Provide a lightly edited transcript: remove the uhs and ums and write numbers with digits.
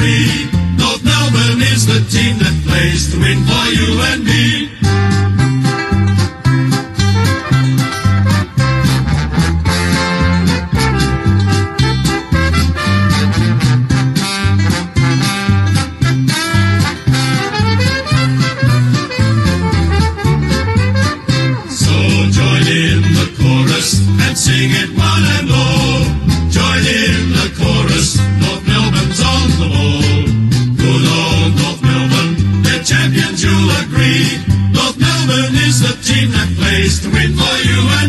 agree. North Melbourne is the team that plays to win for you and me. Sing it one and all. Join in the chorus. North Melbourne's on the ball. Good old North Melbourne, they're champions, you'll agree. North Melbourne is the team that plays to win for you and